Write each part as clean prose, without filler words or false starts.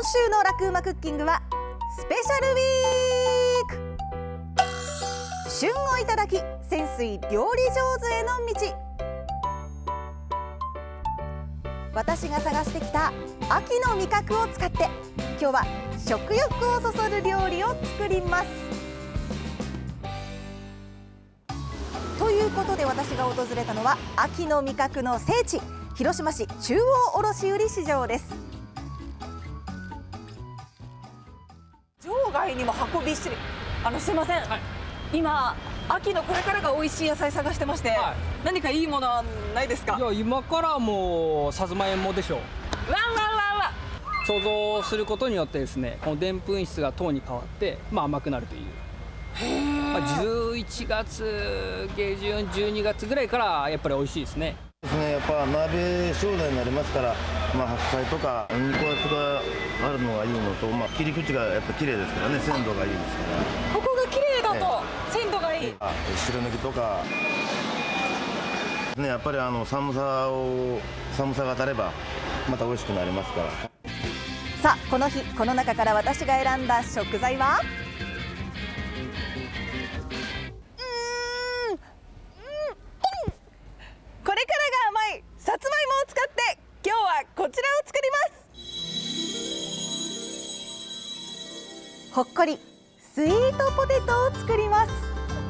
今週のラクうまクッキングはスペシャルウィーク。旬をいただき潜水料理上手への道。私が探してきた秋の味覚を使って今日は食欲をそそる料理を作ります。ということで私が訪れたのは秋の味覚の聖地、広島市中央卸売市場です。場外にも箱びっしり。すいません、はい、今秋のこれからが美味しい野菜探してまして、はい、何かいいものはないですか？ いや、今からもうさつまいもでしょう。想像することによってですね、このでんぷん質が糖に変わって、甘くなるという。11月下旬12月ぐらいからやっぱり美味しいですね。 やっぱ鍋商材になりますから、白菜とか肉厚があるのがいいのと、切り口がやっぱ綺麗ですからね、鮮度がいいですから。 ここが綺麗だと鮮度がいい。 白ネギとかね、やっぱり寒さが当たればまた美味しくなりますから。 さあ、この日この中から私が選んだ食材はこれからが甘いさつまいもを使って今日はこちらを作ります。ほっこりスイートポテトを作ります。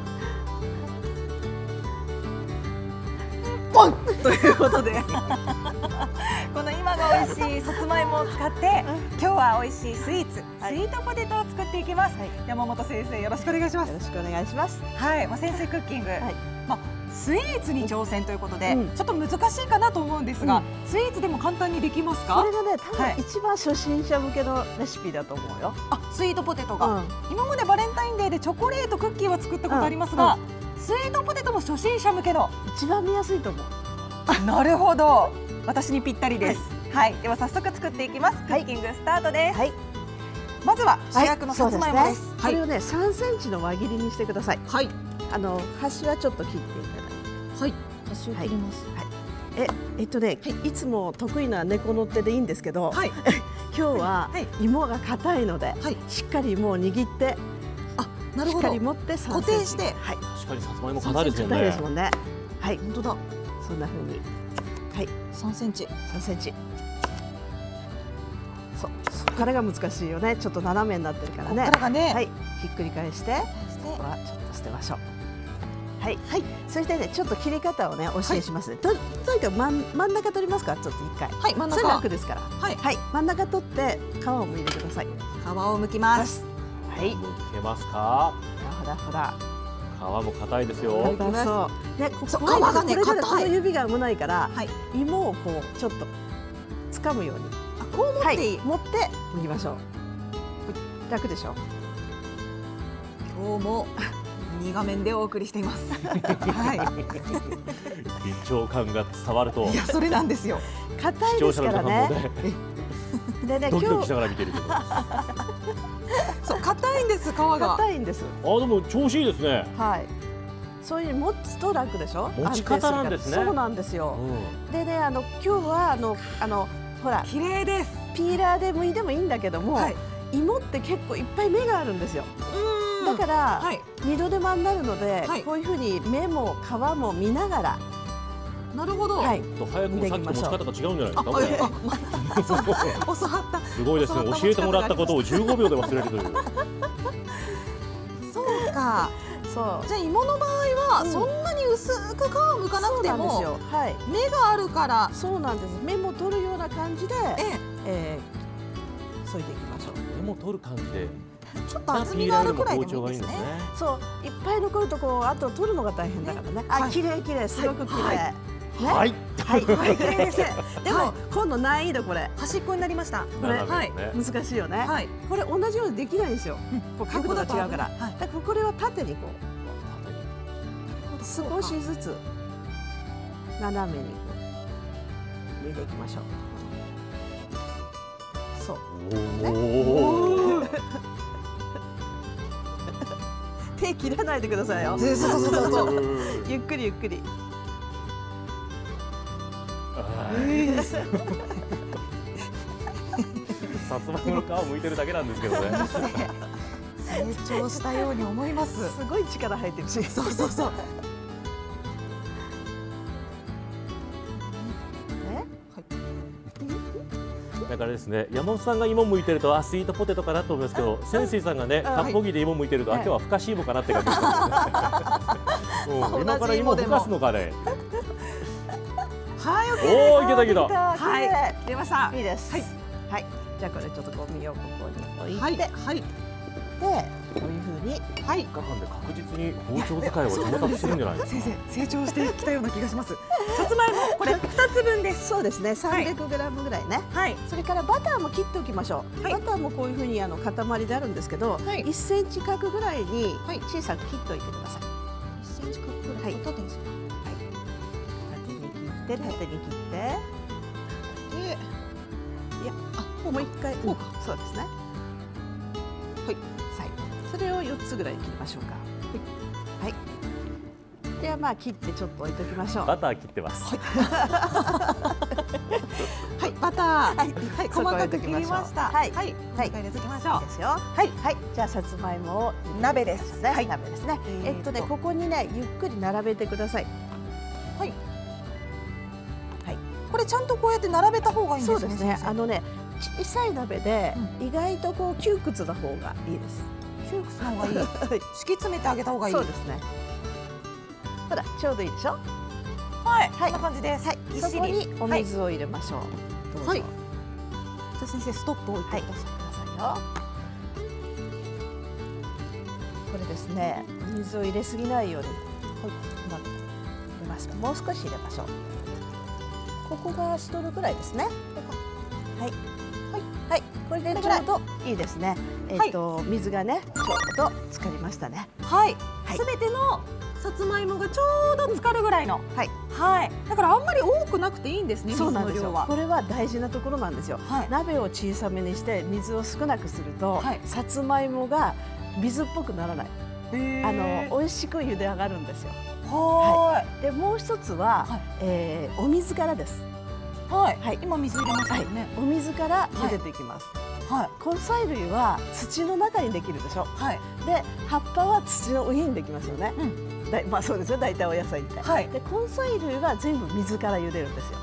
ポンということでこの今が美味しいさつまいもを使って今日は美味しいスイーツ、スイートポテトを作っていきます。山本先生、よろしくお願いします。 よろしくお願いします。 はい、潜水クッキング、スイーツに挑戦ということで、ちょっと難しいかなと思うんですが、スイーツでも簡単にできますか？ これがね、多分一番初心者向けのレシピだと思うよ。 スイートポテトが、今までバレンタインデーでチョコレートクッキーは作ったことありますが、スイートポテトも初心者向けの一番見やすいと思う。 なるほど、私にぴったりです。はい、では早速作っていきます。クッキングスタートです。まずは主役のさつまいもです。 これをね、3センチの輪切りにしてください。はい。端はちょっと切っていただいて。はい。 端を切ります。 いつも得意な猫の手でいいんですけど、今日は芋が硬いので、しっかり芋を握って、しっかり持って固定して、 確かにさつまいも硬いですよね。 硬いですもんね。はい。 本当だ。 そんな風に。はい。 3センチ。 3センチ。そこからが難しいよね。ちょっと斜めになってるからね。 ここからがね。 はい。ひっくり返して、ここはちょっと捨てましょう。はい。はい。そしてね、ちょっと切り方をね、お教えします。といて真ん中取りますか。ちょっと一回。 はい。真ん中。 それ楽ですから。はい。はい。真ん中取って皮を剥いてください。 皮を剥きます。 はい。剥けますか。 ほらほら。 皮も硬いですよ。 そう。ね、 皮がね、硬い。 この指が危ないから、芋をこうちょっと掴むように。 こう持っていい。 持って剥きましょう。楽でしょ。 今日も2画面でお送りしています。はい。 緊張感が伝わると。 いや、それなんですよ。 硬いですからね。 でね、ドキドキしながら見てるけど。 そう、硬いんです、皮が。 硬いんです。 でも調子いいですね。 はい。そういう持つと楽でしょ。 持ち方なんですね。 そうなんですよ。でね、今日はほら、 綺麗です。 ピーラーで剥いてもいいんだけども、芋って結構いっぱい芽があるんですよ。だから二度手間になるので、こういうふうに芽も皮も見ながら。 なるほど。 早くもさっきと持ち方が違うんじゃないですか。 教わった。 すごいですね。教えてもらったことを15秒で忘れるという。 そうか。 そう。 じゃあ芋の場合はそんなに薄く皮を剥かなくても芽があるから。 そうなんです。芽も取るような感じで添えていきましょう。 芽も取る感じで。 ちょっと厚みがあるくらいでもいいですね。 そう、いっぱい残るとこうあと取るのが大変だからね。綺麗綺麗、すごく綺麗。 はい。 はい、綺麗です。でも今度難易度これ端っこになりました。 これ難しいよね。これ同じようにできないんですよ。角度が違うから。だからこれは縦にこう少しずつ斜めに剥いていきましょう。そう。手切らないでくださいよ。ゆっくりゆっくり。 さつまいもの皮皮むいてるだけなんですけどね。 成長したように思います。 すごい力入ってるし。 そうそうそう。 だからですね、山本さんが芋剥いてるとスイートポテトかなと思いますけど、泉水さんがねかっぽぎで芋剥いてると今日はふかし芋かなって感じですね。今から芋ふかすのかね。 はい、 おお、いけたいけた。 はい、出ました。 いいです。はい。じゃあこれちょっとゴミをここに置いて、はい。でこういう風に、 はい。3日間で確実に包丁使いを上達するんじゃないですか。 先生、成長してきたような気がします。さつまいもこれ2つ分です。 そうですね。300g ぐらいね。はい。それからバターも切っておきましょう。バターもこういう風に塊であるんですけど、1センチ角ぐらいに小さく切っておいてください。 1センチ角ぐらい。縦にする。 縦に切って。で、いや、もう一回こうか。そうですね。はい。それを4つぐらい切りましょうか。はい。ではまあ切ってちょっと置いときましょう。 バター切ってます。 はい、バター。はい、細かく切りました。はい、はい、入れておきましょう。 ですよ。はい、はい。じゃあさつまいもを鍋ですね。 はい、鍋ですね。ここにねゆっくり並べてください。 はい。はい。これちゃんとこうやって並べた方がいいんですね。 そうですね。小さい鍋で意外とこう窮屈な方がいいです。 窮屈な方がいい。敷き詰めてあげた方がいい。 そうですね。ほらちょうどいいでしょ。 はい、こんな感じです。はい、 そこにお水を入れましょう。はい。じゃあ先生ストップを置いてくださいよ。 これですね、水を入れすぎないように。はい、入れます。もう少し入れましょう。ここが1人ぐらいですね。はい。はい、これでちょうどいいですね。水がね、ちょうど浸かりましたね。 はい。すべてのさつまいもがちょうど浸かるぐらいの。はい。はい。だからあんまり多くなくていいんですね。 そうなんですよ。これは大事なところなんですよ。鍋を小さめにして水を少なくすると、さつまいもが水っぽくならない。美味しく茹で上がるんですよ。はい。でもう一つはお水からです。 はい。今水入れましたよね。 お水から茹でていきます。はい。根菜類は土の中にできるでしょ。はい。で葉っぱは土の上にできますよね。まあそうですよ。大体お野菜って。はい。で根菜類は全部水から茹でるんですよ。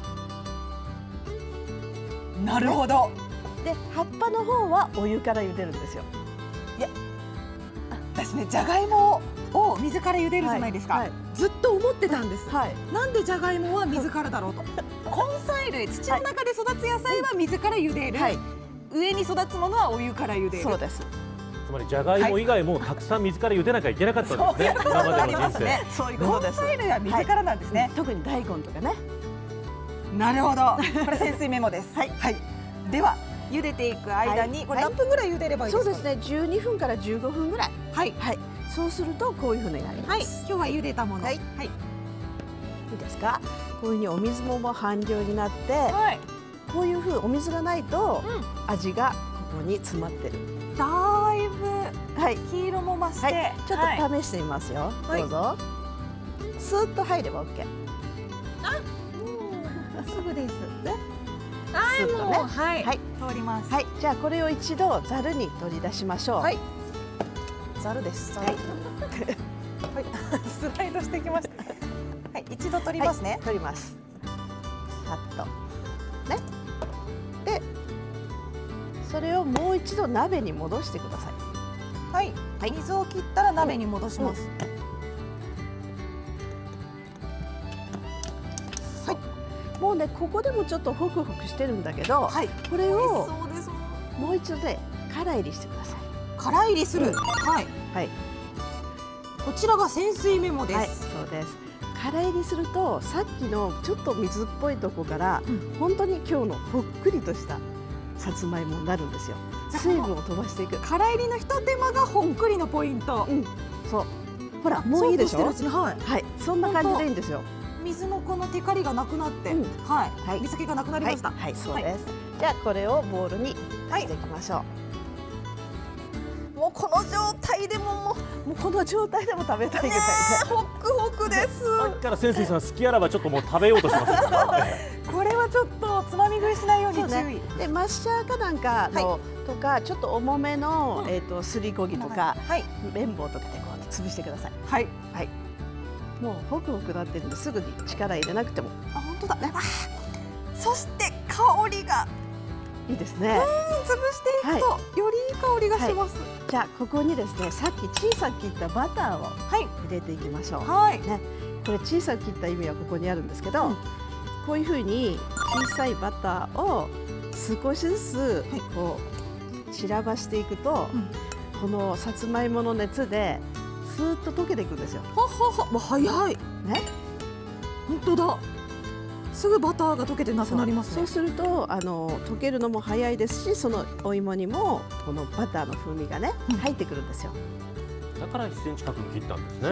なるほど。 で葉っぱの方はお湯から茹でるんですよ。 いや、私ねじゃがいもを水から茹でるじゃないですか。ずっと思ってたんです。はい。なんでじゃがいもは水からだろうと。根菜類、土の中で育つ野菜は水から茹でる。はい。上に育つものはお湯から茹でる。 そうです。つまりじゃがいも以外もたくさん水から茹でなきゃいけなかったんですね。今までの人生。 そういうことです。 根菜類は水からなんですね。 特に大根とかね。 なるほど。これ潜水メモです。はい。はい。では茹でていく間にこれ何分ぐらい茹でればいいですか。 そうですね。12分から15分ぐらい。はいはい。そうするとこういうふうになります。はい。 今日は茹でたもの。はい。いいですか。こういうふうにお水も半量になって、はい、こういうふうお水がないと味がここに詰まってる。 だいぶはい黄色も増して、 ちょっと試してみますよ。どうぞ。スーッと入れば OK。 すぐです。 ね。 スーッとね。はい。通ります。 はい。じゃあこれを一度ざるに取り出しましょう。はい。 ざるです。はい。スライドしてきました。はい、一度取りますね。 取ります。さっと。ね。で、それをもう一度鍋に戻してください。 はい。水を切ったら鍋に戻します。 はい。もうね、ここでもちょっとホクホクしてるんだけど、これをもう一度でから入りしてください。 から入りする。はい。はい。こちらが潜水メモです。 そうです。から入りするとさっきのちょっと水っぽいとこから本当に今日のほっくりとしたさつまいもになるんですよ。水分を飛ばしていく。 から入りのひと手間がほっくりのポイント。 そう。ほらもういいでしょ。 はい。 そんな感じでいいんですよ。 水のこのテカリがなくなって、はい。水気がなくなりました。 はい、そうです。じゃあこれをボウルにしていきましょう。 もうこの状態でもこの状態でも食べたいぐらいで。 ホックホクです。 さっきから潜水さん好きあらばちょっともう食べようとします。 これはちょっとつまみ食いしないように注意。 でマッシャーかなんかのとかちょっと重めのすりこぎとか綿棒とかでこう潰してください。はいはい。もうホクホクなってるんですぐに力入れなくても。 あ、本当だね。そして香りがいいですね。 潰していくとよりいい香りがします。 じゃあここにですね、さっき小さく切ったバターを入れていきましょう。 はいね、これ小さく切った意味はここにあるんですけど、こういうふうに小さいバターを少しずつこう散らばしていくと、このさつまいもの熱でスーッと溶けていくんですよ。 ははは、早い。ね、本当だ。すぐバターが溶けてなくなりますね。 そうすると溶けるのも早いですし、そのお芋にもこのバターの風味がね、入ってくるんですよ。 だから1センチ角に切ったんですね。 い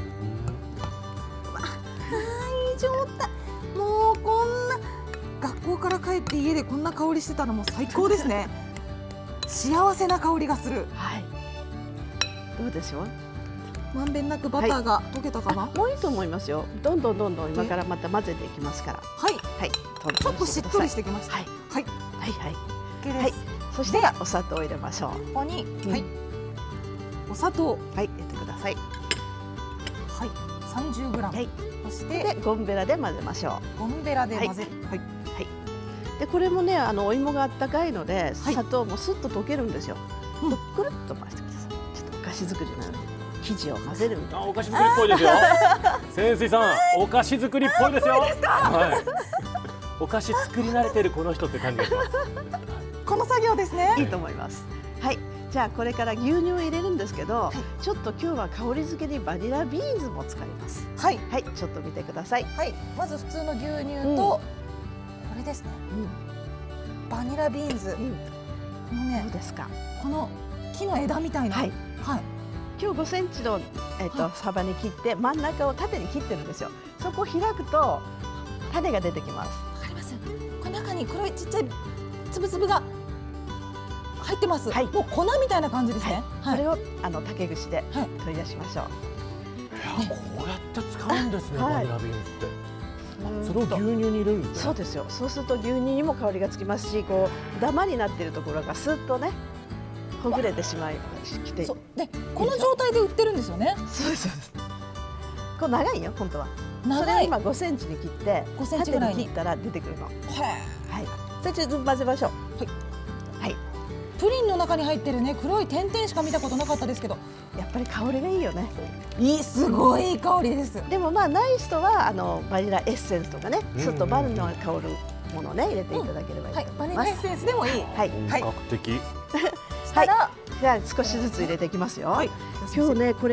い状態。もうこんな学校から帰って家でこんな香りしてたのも最高ですね。幸せな香りがする。 はい。どうでしょう。 まんべんなくバターが溶けたかな。 もういいと思いますよ。どんどん今からまた混ぜていきますから。 はいはい。ちょっとしっとりしてきました。はいはいはいはい。そしてお砂糖を入れましょう。 ここにお砂糖入れてください。 はい、30g。はい。そしてゴムベラで混ぜましょう。ゴムベラで混ぜる。はいはい。でこれもねお芋があったかいので砂糖もすっと溶けるんですよ。くるっと回してください。ちょっとお菓子作りなので。生地を混ぜるみたいな。 お菓子作りっぽいですよ。潜水さん、お菓子作りっぽいですよ。はい。お菓子作り慣れてるこの人って感じがします。 この作業ですね。 いいと思います。はい。じゃあこれから牛乳を入れるんですけど、ちょっと今日は香り付けにバニラビーンズも使います。はいはい。ちょっと見てください。 はい。まず普通の牛乳とこれですね。バニラビーンズ。このね、 どうですか。 この木の枝みたいな。はいはい。今日 5センチの幅に切って真ん中を縦に切ってるんですよ。そこを開くと種が出てきます。 わかります。この中に黒いちっちゃいつぶつぶが入ってます。はい。もう粉みたいな感じですね。 これを竹串で取り出しましょう。 こうやって使うんですね。バニラビーンズって。それを牛乳に入れるんですね。 そうですよ。そうすると牛乳にも香りがつきますし、こうダマになっているところがスッとね。ほぐれてしまいきて、 でこの状態で売ってるんですよね。 そうです。こう長いよ本当は。 長い。 それを今5センチに切って 5センチぐらいに切ったら出てくるの。はい。 はい。 それちょっと混ぜましょう。はいはい。 プリンの中に入ってるね黒い点々しか見たことなかったですけど、 やっぱり香りがいいよね。 すごいいい香りです。 でもまあない人はバニラエッセンスとかね、ちょっとバニラの香るものをね入れていただければいいと思います。はい。バニラエッセンスでもいい。はい本格的。 はい、じゃあ少しずつ入れていきますよ。はい、今日ねこれ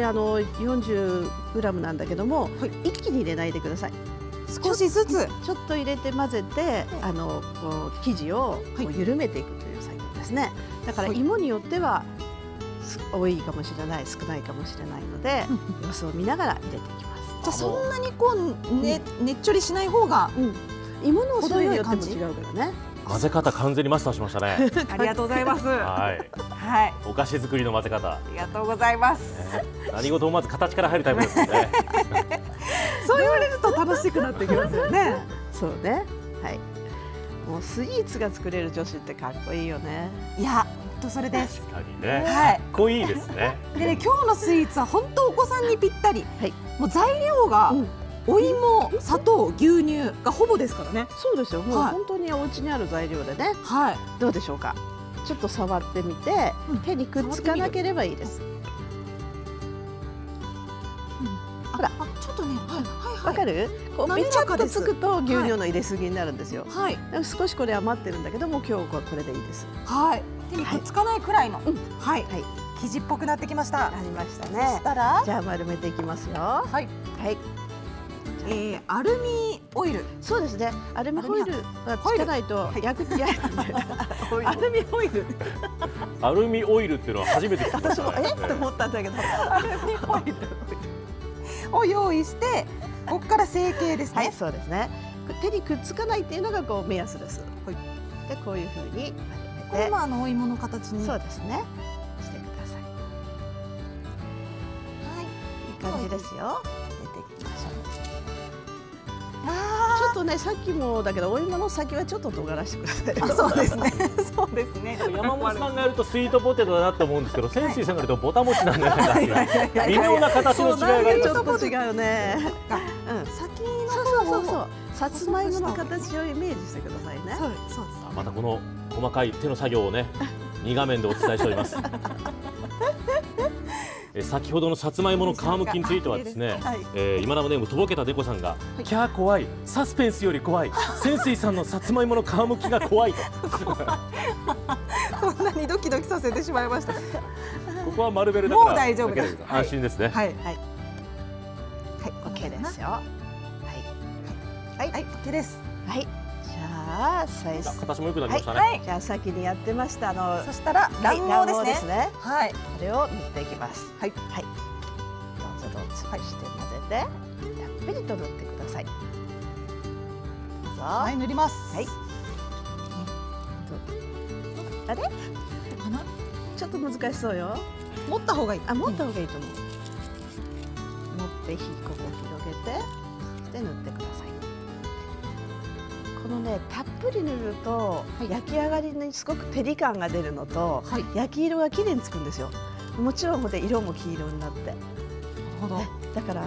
40g なんだけども、一気に入れないでください。 少しずつちょっと入れて混ぜてこう生地をこう緩めていくという作業ですね。だから芋によっては多いかもしれない、少ないかもしれないので様子を見ながら入れていきます。 じゃあそんなにこうねっちょりしない方が、 芋の種類によっても違うからね。 混ぜ方完全にマスターしましたね。 ありがとうございます。 はいはい。お菓子作りの混ぜ方。 ありがとうございます。 何事もまず形から入るタイプですね。 そう言われると楽しくなってきますよね。 そうね。はい。もうスイーツが作れる女子ってかっこいいよね。 いや、本当それです。 確かにね。はい。かっこいいですね。 でね、今日のスイーツは本当お子さんにぴったり。はい。もう材料が。お芋、砂糖、牛乳がほぼですからね。 そうですよ。もう本当にお家にある材料でね。はい。どうでしょうか。ちょっと触ってみて、手にくっつかなければいいです。ほら、 ちょっとね、 わかる？こうめちゃっとつくと牛乳の入れすぎになるんですよ。はい。少しこれ余ってるんだけども、今日はこれでいいです。 はい。手にくっつかないくらいの。はい。生地っぽくなってきました。 なりましたね。そしたら、じゃあ丸めていきますよ。はい。はい。 アルミオイル。 そうですね。アルミホイルがつかないと焼く。アルミオイル。 アルミオイルっていうのは初めて聞きました。 私もって思ったんだけど。アルミオイルを用意して、ここから成形ですね。 はい、そうですね。手にくっつかないっていうのがこう目安です。で、こういう風にこれもお芋の形に。 そうですね。してください。はい、いい感じですよ。入れていきましょう。 ちょっとね、さっきもだけどお芋の先はちょっと尖らしてください。 そうですね。そうですね。 山本さんがやるとスイートポテトだなと思うんですけど、泉水さんがやるとぼたもちなんじゃないですか。微妙な形の違いがありちょます。 っと違うね。 先そう。さつまいもの形をイメージしてくださいね。 そうです。 またこの細かい手の作業をね、2画面でお伝えしております。先ほどのさつまいもの皮むきについてはですね、今生ネームとぼけたでこさんが、キャー怖い、サスペンスより怖い、泉水さんのさつまいもの皮むきが怖いと。 こんなにドキドキさせてしまいました。 ここは丸ベルだからもう大丈夫です。 安心ですね。 はい、 OK ですよ。 はい、OK です。 はい。じゃあ形も良くなりましたね。 じゃあ先にやってましたそしたら卵黄ですね。はい。 これを塗っていきます。はい。どうぞして混ぜて、たっぷりと塗ってください。どうぞ。 はい、塗ります。はい。 あれ？ちょっと難しそうよ。 持った方がいい。 持った方がいいと思う。持ってここ広げて、で塗ってください。このね、たっぷり塗ると焼き上がりにすごく照り感が出るのと、焼き色がきれいにつくんですよ。もちろん色も黄色になって。なるほど。 だから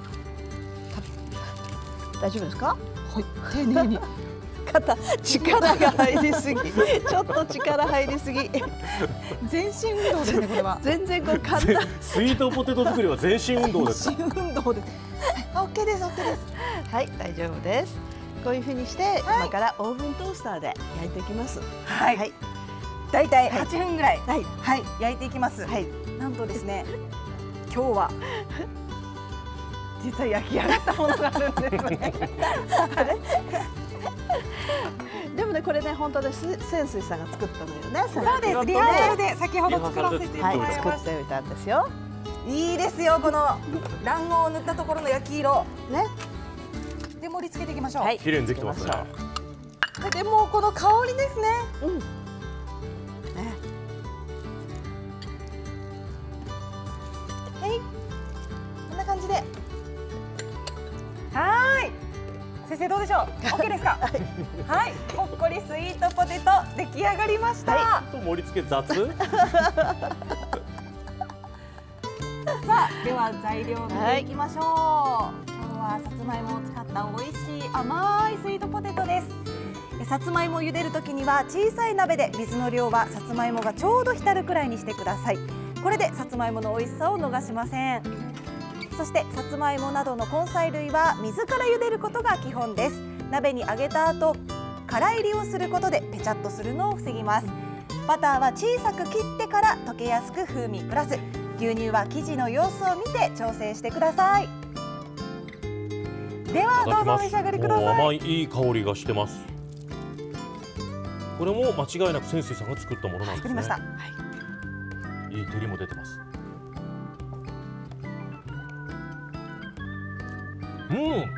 大丈夫ですか？ はい。丁寧に。 力が入りすぎ。ちょっと力入りすぎ。 全身運動ですね、これは。 全然簡単。 スイートポテト作りは全身運動です。 全身運動です。OK です、OK です。 はい、大丈夫です。こういう風にして今からオーブントースターで焼いていきます。 はい。だいたい8分ぐらい焼いていきます。なんとですね、今日は実は焼き上がったものがあるんですね。 でもね、これね、本当です。泉水さんが作ったのよね。 そうです。リハーサルで先ほど作らせていただきました。 作ってみたんですよ。 いいですよ、この卵黄を塗ったところの焼き色。ね。で盛り付けていきましょう。 綺麗にできてますね。 でもこの香りですね。はい。こんな感じで。先生どうでしょう。OK ですか。はい。ほっこりスイートポテト出来上がりました。 盛り付け雑。 さあ、では材料を見ていきましょう。今日はさつまいもを使った美味しい甘いスイートポテトです。さつまいもを茹でるときには小さい鍋で水の量はさつまいもがちょうど浸るくらいにしてください。これでさつまいもの美味しさを逃しません。そしてさつまいもなどの根菜類は水から茹でることが基本です。鍋に揚げた後、からいりをすることでペチャッとするのを防ぎます。バターは小さく切ってから溶けやすく風味プラス。牛乳は生地の様子を見て調整してください。ではどうぞお召し上がりください。 甘いいい香りがしてます。これも間違いなく泉水さんが作ったものなんですね。 作りました。 いい照りも出てます。美味し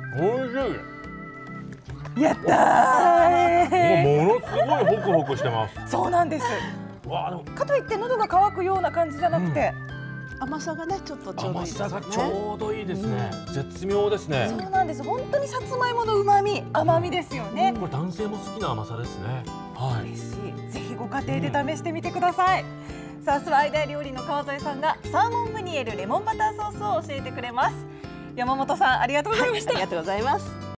い。 やったー。ものすごいホクホクしてます。 そうなんです。かといって喉が渇くような感じじゃなくて、 甘さがねちょっとちょうどいいですね。 甘さがちょうどいいですね。絶妙ですね。 そうなんです。本当にさつまいもの旨味、甘みですよね。 これ男性も好きな甘さですね。 嬉しい。ぜひご家庭で試してみてください。さあ、スワイダー料理の川添さんがサーモンムニエルレモンバターソースを教えてくれます。山本さん、ありがとうございました。 ありがとうございます。